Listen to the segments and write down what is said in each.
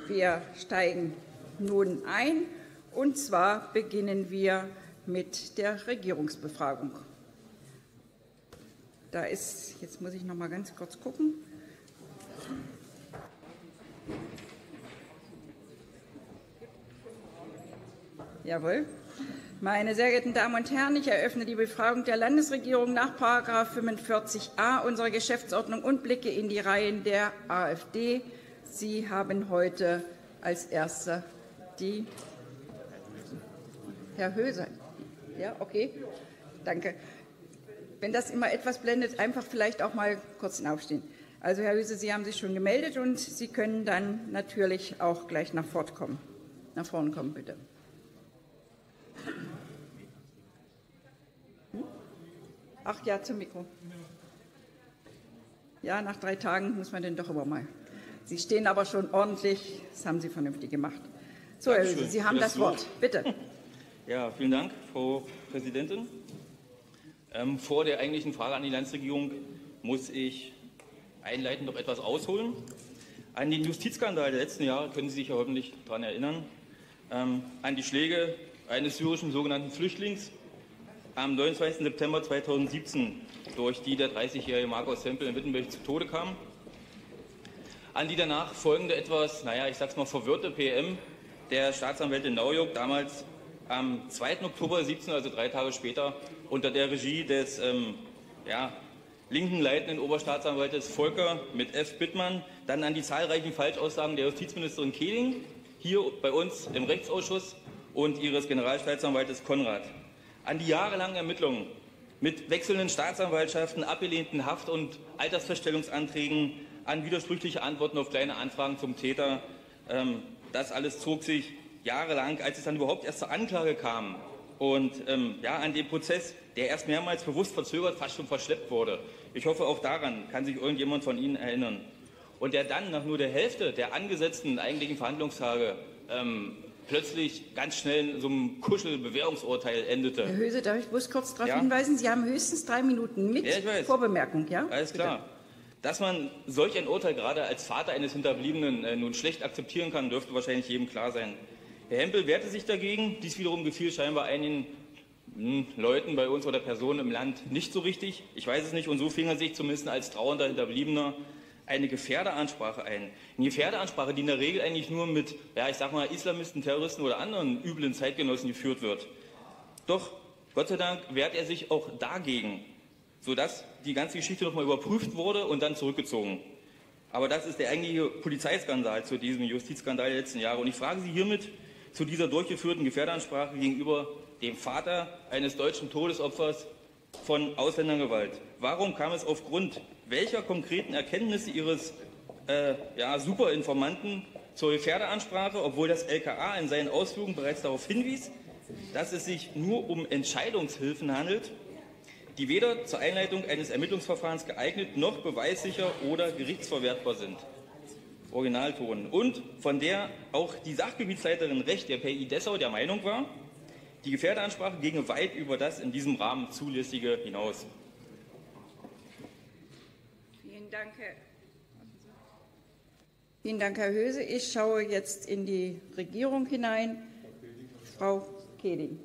Wir steigen nun ein, und zwar beginnen wir mit der Regierungsbefragung. Da ist, jetzt muss ich noch mal ganz kurz gucken. Jawohl. Meine sehr geehrten Damen und Herren, ich eröffne die Befragung der Landesregierung nach § 45a unserer Geschäftsordnung und blicke in die Reihen der AfD. Sie haben heute als Erster die Herr Höse. Ja, okay. Danke. Wenn das immer etwas blendet, einfach vielleicht auch mal kurz aufstehen. Also, Herr Höse, Sie haben sich schon gemeldet und Sie können dann natürlich auch gleich nach vorne kommen. Nach vorne kommen, bitte. Ach ja, zum Mikro. Ja, nach 3 Tagen muss man denn doch aber mal. Sie stehen aber schon ordentlich. Das haben Sie vernünftig gemacht. So, Herr Höse, Sie haben das Wort. Bitte. Ja, vielen Dank, Frau Präsidentin. Vor der eigentlichen Frage an die Landesregierung muss ich einleitend noch etwas ausholen. An den Justizskandal der letzten Jahre können Sie sich ja hoffentlich daran erinnern. An die Schläge eines syrischen sogenannten Flüchtlings am 29. September 2017, durch die der 30-jährige Markus Sempel in Wittenberg zu Tode kam. An die danach folgende etwas, ich sag's mal, verwirrte PM der Staatsanwältin Naujock, damals am 2. Oktober 17, also 3 Tage später, unter der Regie des linken leitenden Oberstaatsanwaltes Volker mit F. Bittmann, dann an die zahlreichen Falschaussagen der Justizministerin Keding, hier bei uns im Rechtsausschuss, und ihres Generalstaatsanwaltes Konrad. An die jahrelangen Ermittlungen mit wechselnden Staatsanwaltschaften, abgelehnten Haft- und Altersfeststellungsanträgen, an widersprüchliche Antworten auf kleine Anfragen zum Täter. Das alles zog sich jahrelang, als es dann überhaupt erst zur Anklage kam. Und an dem Prozess, der erst mehrmals bewusst verzögert, fast schon verschleppt wurde. Ich hoffe, auch daran kann sich irgendjemand von Ihnen erinnern. Und der dann nach nur der Hälfte der angesetzten eigentlichen Verhandlungstage plötzlich ganz schnell in so einem Kuschel-Bewährungsurteil endete. Herr Höse, darf ich bloß kurz darauf hinweisen, Sie haben höchstens 3 Minuten mit Vorbemerkung. Ja? Alles klar. Bitte. Dass man solch ein Urteil gerade als Vater eines Hinterbliebenen nun schlecht akzeptieren kann, dürfte wahrscheinlich jedem klar sein. Herr Hempel wehrte sich dagegen. Dies wiederum gefiel scheinbar einigen Leuten bei uns oder Personen im Land nicht so richtig. Ich weiß es nicht. Und so fing er sich zumindest als trauernder Hinterbliebener eine Gefährderansprache ein. Eine Gefährderansprache, die in der Regel eigentlich nur mit, Islamisten, Terroristen oder anderen üblen Zeitgenossen geführt wird. Doch Gott sei Dank wehrt er sich auch dagegen, sodass die ganze Geschichte nochmal überprüft wurde und dann zurückgezogen. Aber das ist der eigentliche Polizeiskandal zu diesem Justizskandal der letzten Jahre. Und ich frage Sie hiermit zu dieser durchgeführten Gefährderansprache gegenüber dem Vater eines deutschen Todesopfers von Ausländergewalt. Warum kam es aufgrund welcher konkreten Erkenntnisse Ihres Superinformanten zur Gefährderansprache, obwohl das LKA in seinen Ausführungen bereits darauf hinwies, dass es sich nur um Entscheidungshilfen handelt, die weder zur Einleitung eines Ermittlungsverfahrens geeignet noch beweissicher oder gerichtsverwertbar sind. Originalton. Und von der auch die Sachgebietsleiterin Recht der PI Dessau der Meinung war, die Gefährderansprache ginge weit über das in diesem Rahmen Zulässige hinaus. Vielen Dank, Herr Höse. Ich schaue jetzt in die Regierung hinein. Frau Keding.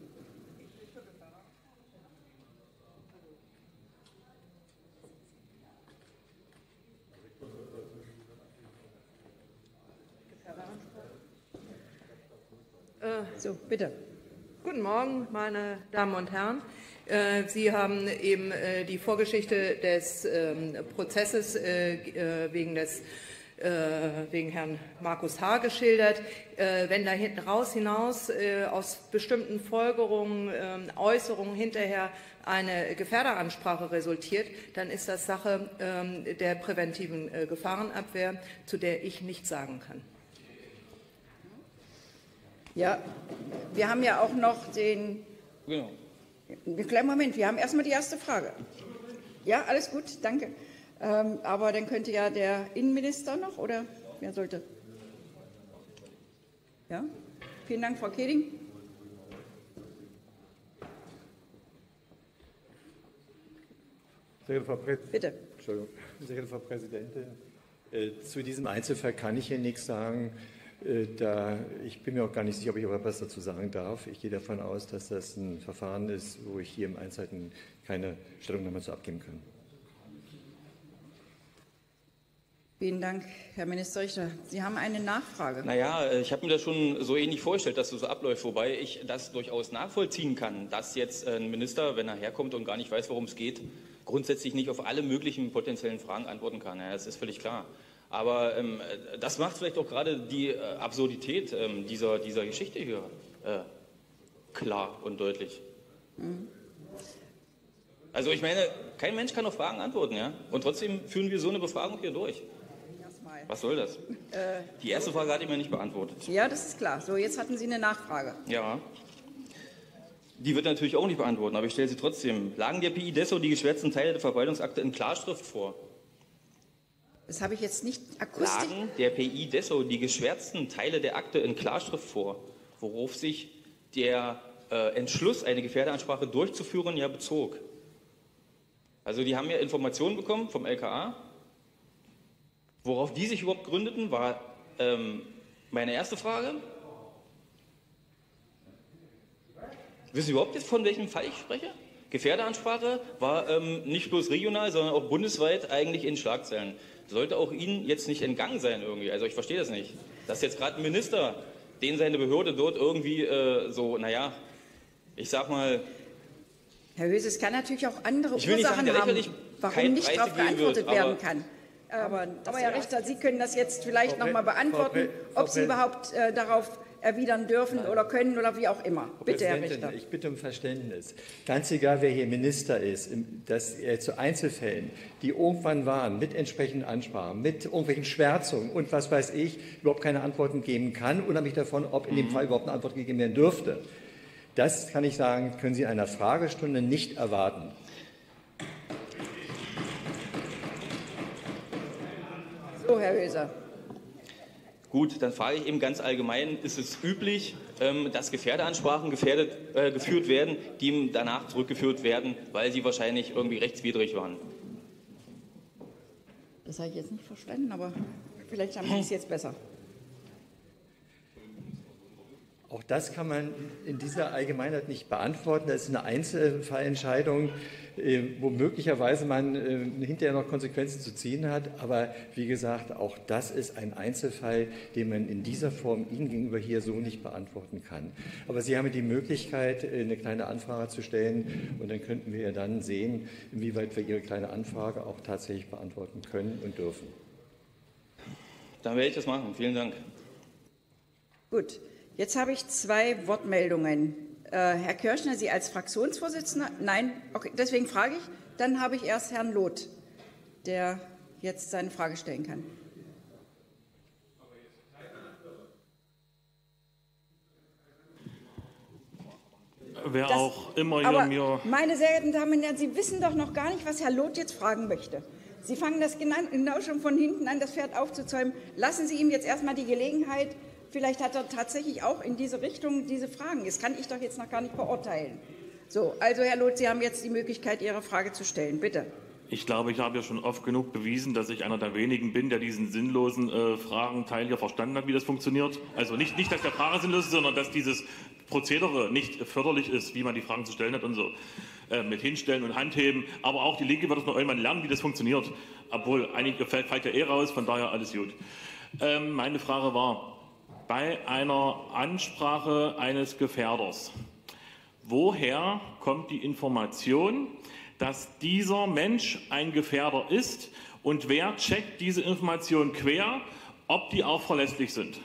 So, bitte. Guten Morgen, meine Damen und Herren. Sie haben eben die Vorgeschichte des Prozesses wegen Herrn Markus H. geschildert. Wenn da hinten hinaus aus bestimmten Folgerungen, Äußerungen hinterher eine Gefährderansprache resultiert, dann ist das Sache der präventiven Gefahrenabwehr, zu der ich nichts sagen kann. Ja, wir haben ja auch noch den... Genau. Kleinen Moment, wir haben erstmal die erste Frage. Ja, alles gut, danke. Aber dann könnte ja der Innenminister noch, oder wer sollte? Ja, vielen Dank, Frau Keding. Sehr geehrte Bitte. Sehr geehrte Frau Präsidentin, zu diesem Einzelfall kann ich hier nichts sagen. Ich bin mir auch gar nicht sicher, ob ich aber was dazu sagen darf. Ich gehe davon aus, dass das ein Verfahren ist, wo ich hier im Einzelnen keine Stellungnahme zu abgeben kann. Vielen Dank, Herr Minister Richter. Sie haben eine Nachfrage. Naja, ich habe mir das schon so ähnlich vorgestellt, dass das so abläuft, wobei ich das durchaus nachvollziehen kann, dass jetzt ein Minister, wenn er herkommt und gar nicht weiß, worum es geht, grundsätzlich nicht auf alle möglichen potenziellen Fragen antworten kann. Ja, das ist völlig klar. Aber das macht vielleicht auch gerade die Absurdität dieser Geschichte hier klar und deutlich. Also ich meine, kein Mensch kann auf Fragen antworten, ja? Und trotzdem führen wir so eine Befragung hier durch. Was soll das? Die erste Frage hat ihr mir nicht beantwortet. Ja, das ist klar. So, jetzt hatten Sie eine Nachfrage. Ja. Die wird natürlich auch nicht beantworten, aber ich stelle sie trotzdem. Lagen der PI Dessau die geschwärzten Teile der Verwaltungsakte in Klarschrift vor? Das habe ich jetzt nicht akustisch. Lagen der PI Dessau die geschwärzten Teile der Akte in Klarschrift vor, worauf sich der Entschluss, eine Gefährderansprache durchzuführen, ja bezog? Also die haben ja Informationen bekommen vom LKA. Worauf die sich überhaupt gründeten, war meine erste Frage. Wissen Sie überhaupt jetzt, von welchem Fall ich spreche? Gefährderansprache war nicht bloß regional, sondern auch bundesweit eigentlich in Schlagzeilen. Sollte auch Ihnen jetzt nicht entgangen sein irgendwie. Also ich verstehe das nicht. Dass jetzt gerade ein Minister, den seine Behörde dort irgendwie ich sag mal... Herr Höse, es kann natürlich auch andere ich will nicht Ursachen sagen, haben, warum nicht darauf geantwortet werden kann. Aber Herr Richter, Sie können das jetzt vielleicht noch mal beantworten, ob Sie überhaupt darauf erwidern dürfen oder können oder wie auch immer. Bitte, Herr Richter. Ich bitte um Verständnis. Ganz egal, wer hier Minister ist, dass er zu Einzelfällen, die irgendwann waren, mit entsprechenden Ansprachen, mit irgendwelchen Schwärzungen und was weiß ich, überhaupt keine Antworten geben kann, unabhängig davon, ob in dem Fall überhaupt eine Antwort gegeben werden dürfte. Das kann ich sagen, können Sie in einer Fragestunde nicht erwarten. So, Herr Höser. Gut, dann frage ich eben ganz allgemein, ist es üblich, dass Gefährderansprachen geführt werden, die danach zurückgeführt werden, weil sie wahrscheinlich irgendwie rechtswidrig waren? Das habe ich jetzt nicht verstanden, aber vielleicht haben Sie es jetzt besser. Auch das kann man in dieser Allgemeinheit nicht beantworten. Das ist eine Einzelfallentscheidung, wo möglicherweise man hinterher noch Konsequenzen zu ziehen hat. Aber wie gesagt, auch das ist ein Einzelfall, den man in dieser Form Ihnen gegenüber hier so nicht beantworten kann. Aber Sie haben die Möglichkeit, eine kleine Anfrage zu stellen. Und dann könnten wir ja dann sehen, inwieweit wir Ihre kleine Anfrage auch tatsächlich beantworten können und dürfen. Dann werde ich das machen. Vielen Dank. Gut. Jetzt habe ich 2 Wortmeldungen. Herr Kirchner, Sie als Fraktionsvorsitzender? Nein? Okay, deswegen frage ich. Dann habe ich erst Herrn Loth, der jetzt seine Frage stellen kann. Wer auch immer hier mir... Meine sehr geehrten Damen und Herren, Sie wissen doch noch gar nicht, was Herr Loth jetzt fragen möchte. Sie fangen das genau schon von hinten an, das Pferd aufzuzäumen. Lassen Sie ihm jetzt erst mal die Gelegenheit. Vielleicht hat er tatsächlich auch in diese Richtung diese Fragen. Das kann ich doch jetzt noch gar nicht beurteilen. So, also Herr Loth, Sie haben jetzt die Möglichkeit, Ihre Frage zu stellen. Bitte. Ich glaube, ich habe ja schon oft genug bewiesen, dass ich einer der wenigen bin, der diesen sinnlosen Fragenteil hier verstanden hat, wie das funktioniert. Also nicht, dass der Frage sinnlos ist, sondern dass dieses Prozedere nicht förderlich ist, wie man die Fragen zu stellen hat und so. Mit Hinstellen und Handheben. Aber auch die Linke wird es noch irgendwann lernen, wie das funktioniert. Obwohl, einige fällt ja eh raus, von daher alles gut. Meine Frage war, bei einer Ansprache eines Gefährders, woher kommt die Information, dass dieser Mensch ein Gefährder ist und wer checkt diese Information quer, ob die auch verlässlich sind?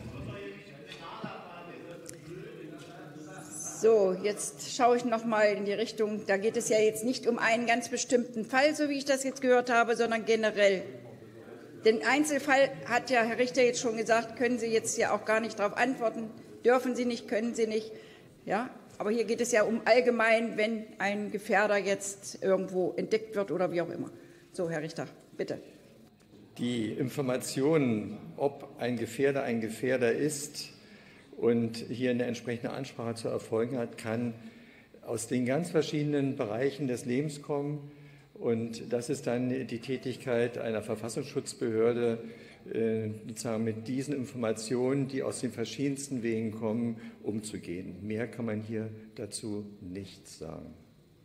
So, jetzt schaue ich noch mal in die Richtung. Da geht es ja jetzt nicht um einen ganz bestimmten Fall, so wie ich das jetzt gehört habe, sondern generell. Den Einzelfall hat ja Herr Richter jetzt schon gesagt, können Sie jetzt ja auch gar nicht darauf antworten. Dürfen Sie nicht, können Sie nicht. Ja, aber hier geht es ja um allgemein, wenn ein Gefährder jetzt irgendwo entdeckt wird oder wie auch immer. So, Herr Richter, bitte. Die Informationen, ob ein Gefährder ist und hier eine entsprechende Ansprache zu erfolgen hat, kann aus den ganz verschiedenen Bereichen des Lebens kommen. Und das ist dann die Tätigkeit einer Verfassungsschutzbehörde, sozusagen mit diesen Informationen, die aus den verschiedensten Wegen kommen, umzugehen. Mehr kann man hier dazu nicht sagen.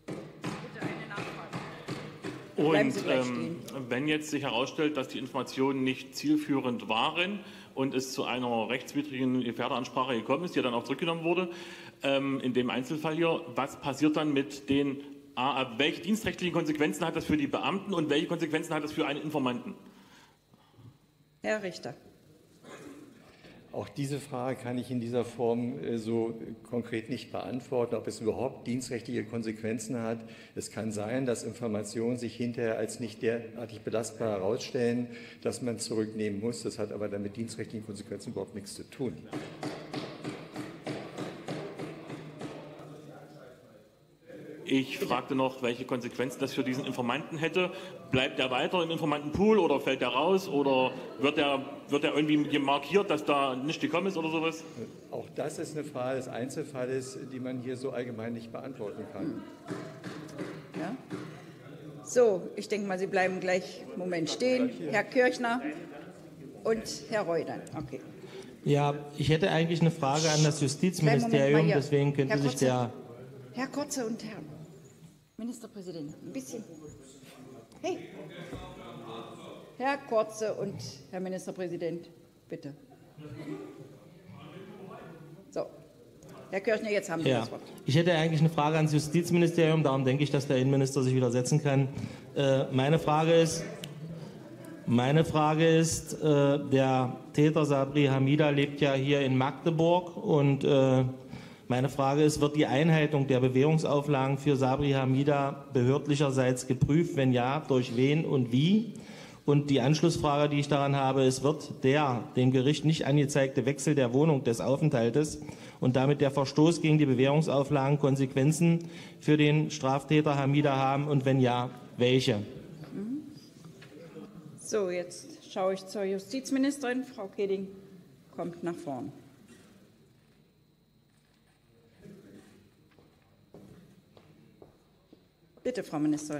Und wenn jetzt sich herausstellt, dass die Informationen nicht zielführend waren und es zu einer rechtswidrigen Gefährderansprache gekommen ist, die dann auch zurückgenommen wurde, in dem Einzelfall hier, was passiert dann mit den, welche dienstrechtlichen Konsequenzen hat das für die Beamten und welche Konsequenzen hat das für einen Informanten? Herr Richter. Auch diese Frage kann ich in dieser Form so konkret nicht beantworten, ob es überhaupt dienstrechtliche Konsequenzen hat. Es kann sein, dass Informationen sich hinterher als nicht derartig belastbar herausstellen, dass man zurücknehmen muss. Das hat aber dann mit dienstrechtlichen Konsequenzen überhaupt nichts zu tun. Ich fragte noch, welche Konsequenzen das für diesen Informanten hätte. Bleibt er weiter im Informantenpool oder fällt er raus oder wird er irgendwie markiert, dass da nichts gekommen ist oder sowas? Auch das ist eine Frage des Einzelfalles, die man hier so allgemein nicht beantworten kann. Ja. So, ich denke mal, Sie bleiben gleich einen Moment stehen. Herr Kirchner und Herr Reul dann. Okay. Ja, ich hätte eigentlich eine Frage an das Justizministerium, deswegen könnte sich der... Herr Kurze und Herr Ministerpräsident, ein bisschen. Hey, Herr Kurze und Herr Ministerpräsident, bitte. So, Herr Kirchner, jetzt haben Sie das Wort. Ich hätte eigentlich eine Frage ans Justizministerium, darum denke ich, dass der Innenminister sich wieder setzen kann. Meine Frage ist, der Täter Sabri Hamida lebt ja hier in Magdeburg und meine Frage ist, wird die Einhaltung der Bewährungsauflagen für Sabri Hamida behördlicherseits geprüft? Wenn ja, durch wen und wie? Und die Anschlussfrage, die ich daran habe, ist, wird der dem Gericht nicht angezeigte Wechsel der Wohnung des Aufenthaltes und damit der Verstoß gegen die Bewährungsauflagen Konsequenzen für den Straftäter Hamida haben? Und wenn ja, welche? So, jetzt schaue ich zur Justizministerin. Frau Keding kommt nach vorn. Bitte, Frau Ministerin.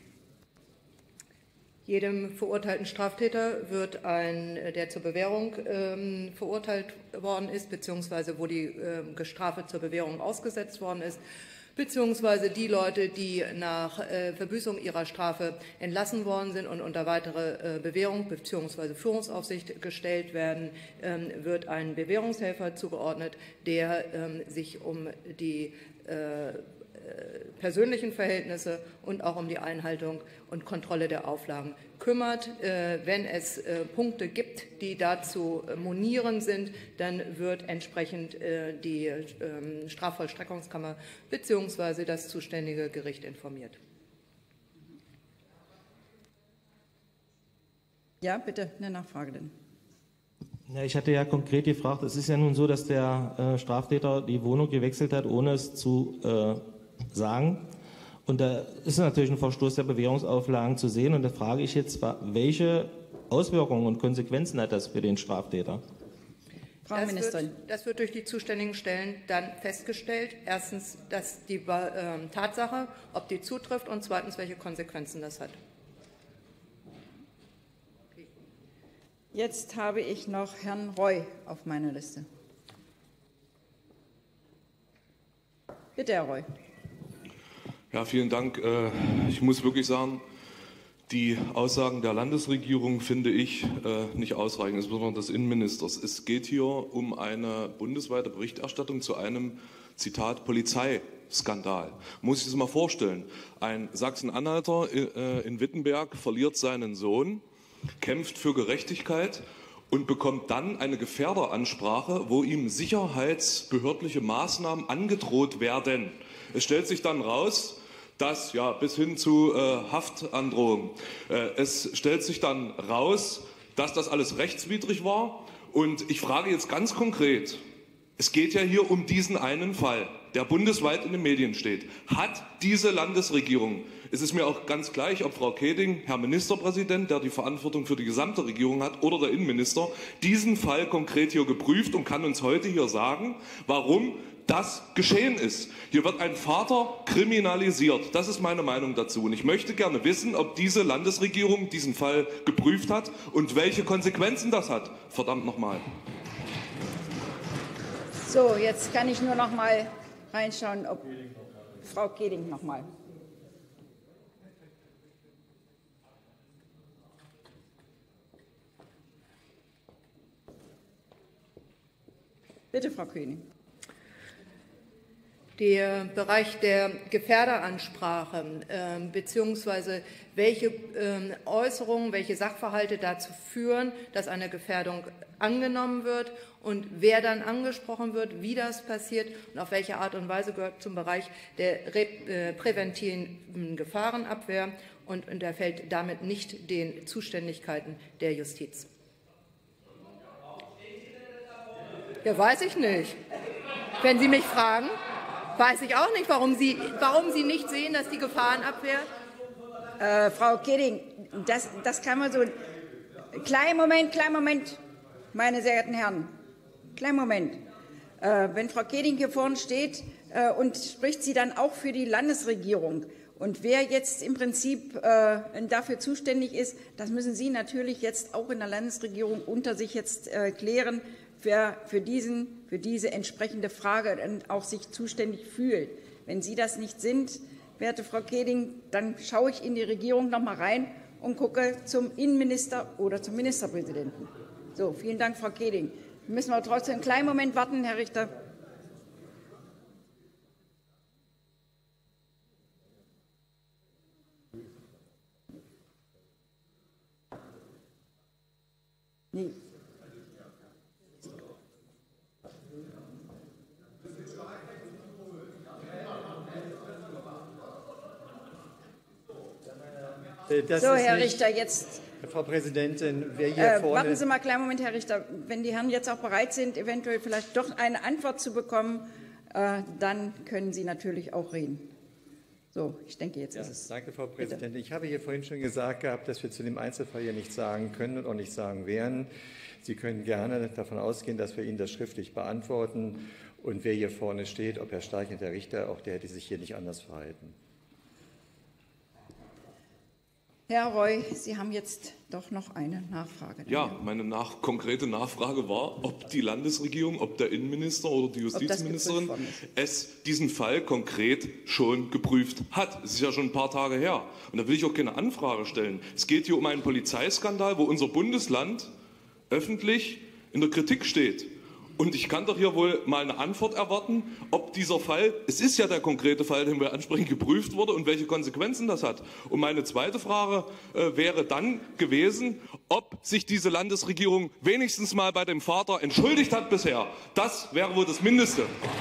Jedem verurteilten Straftäter wird der zur Bewährung verurteilt worden ist, beziehungsweise wo die Strafe zur Bewährung ausgesetzt worden ist, beziehungsweise die Leute, die nach Verbüßung ihrer Strafe entlassen worden sind und unter weitere Bewährung beziehungsweise Führungsaufsicht gestellt werden, wird ein Bewährungshelfer zugeordnet, der sich um die persönlichen Verhältnisse und auch um die Einhaltung und Kontrolle der Auflagen kümmert. Wenn es Punkte gibt, die dazu monieren sind, dann wird entsprechend die Strafvollstreckungskammer bzw. das zuständige Gericht informiert. Ja, bitte, eine Nachfrage denn. Ja, ich hatte ja konkret gefragt, es ist ja nun so, dass der Straftäter die Wohnung gewechselt hat, ohne es zu sagen. Und da ist natürlich ein Verstoß der Bewährungsauflagen zu sehen. Und da frage ich jetzt, welche Auswirkungen und Konsequenzen hat das für den Straftäter? Frau Ministerin. Das wird durch die zuständigen Stellen dann festgestellt. Erstens, dass die Tatsache, ob die zutrifft, und zweitens, welche Konsequenzen das hat. Jetzt habe ich noch Herrn Reul auf meiner Liste. Bitte, Herr Reul. Ja, vielen Dank. Ich muss wirklich sagen, die Aussagen der Landesregierung finde ich nicht ausreichend, insbesondere des Innenministers. Es geht hier um eine bundesweite Berichterstattung zu einem, Zitat, Polizeiskandal. Muss ich das mal vorstellen. Ein Sachsen-Anhalter in Wittenberg verliert seinen Sohn, kämpft für Gerechtigkeit und bekommt dann eine Gefährderansprache, wo ihm sicherheitsbehördliche Maßnahmen angedroht werden. Es stellt sich dann raus, dass, ja, bis hin zu Haftandrohung, es stellt sich dann raus, dass das alles rechtswidrig war. Und ich frage jetzt ganz konkret, Es geht ja hier um diesen einen Fall, der bundesweit in den Medien steht. Hat diese Landesregierung, es ist mir auch ganz gleich, ob Frau Keding, Herr Ministerpräsident, der die Verantwortung für die gesamte Regierung hat, oder der Innenminister, diesen Fall konkret hier geprüft und kann uns heute hier sagen, warum das geschehen ist. Hier wird ein Vater kriminalisiert. Das ist meine Meinung dazu. Und ich möchte gerne wissen, ob diese Landesregierung diesen Fall geprüft hat und welche Konsequenzen das hat. Verdammt nochmal. So, jetzt kann ich nur noch mal reinschauen, ob Frau Keding noch mal. Bitte, Frau Keding. Der Bereich der Gefährderansprache beziehungsweise welche Äußerungen, welche Sachverhalte dazu führen, dass eine Gefährdung angenommen wird und wer dann angesprochen wird, wie das passiert und auf welche Art und Weise, gehört zum Bereich der präventiven Gefahrenabwehr und unterfällt damit nicht den Zuständigkeiten der Justiz. Ja, weiß ich nicht. Wenn Sie mich fragen, weiß ich auch nicht, warum Sie nicht sehen, dass die Gefahrenabwehr... Frau Keding, das kann man so... Kleinen Moment, meine sehr geehrten Herren. Kleinen Moment. Wenn Frau Keding hier vorne steht und spricht sie dann auch für die Landesregierung. Und wer jetzt im Prinzip dafür zuständig ist, das müssen Sie natürlich jetzt auch in der Landesregierung unter sich jetzt klären, wer für diese entsprechende Frage dann auch sich zuständig fühlt. Wenn Sie das nicht sind, werte Frau Keding, dann schaue ich in die Regierung noch mal rein und gucke zum Innenminister oder zum Ministerpräsidenten. So, vielen Dank, Frau Keding. Müssen wir trotzdem einen kleinen Moment warten, Herr Richter. Nee. So, Herr Richter, jetzt. Frau Präsidentin, wer hier vorne... Warten Sie mal einen kleinen Moment, Herr Richter. Wenn die Herren jetzt auch bereit sind, eventuell vielleicht doch eine Antwort zu bekommen, dann können Sie natürlich auch reden. So, ich denke, jetzt ist es. Danke, Frau Präsidentin. Bitte. Ich habe hier vorhin schon gesagt gehabt, dass wir zu dem Einzelfall hier nichts sagen können und auch nicht sagen werden. Sie können gerne davon ausgehen, dass wir Ihnen das schriftlich beantworten. Und wer hier vorne steht, ob Herr Streichert, der Richter, auch der hätte sich hier nicht anders verhalten. Herr Roy, Sie haben jetzt doch noch eine Nachfrage. Ja, meine konkrete Nachfrage war, ob die Landesregierung, ob der Innenminister oder die Justizministerin diesen Fall konkret schon geprüft hat. Es ist ja schon ein paar Tage her. Und da will ich auch keine Anfrage stellen. Es geht hier um einen Polizeiskandal, wo unser Bundesland öffentlich in der Kritik steht. Und ich kann doch hier wohl mal eine Antwort erwarten, ob dieser Fall, es ist ja der konkrete Fall, den wir ansprechen, geprüft wurde und welche Konsequenzen das hat. Und meine zweite Frage wäre dann gewesen, ob sich diese Landesregierung wenigstens mal bei dem Vater entschuldigt hat bisher. Das wäre wohl das Mindeste.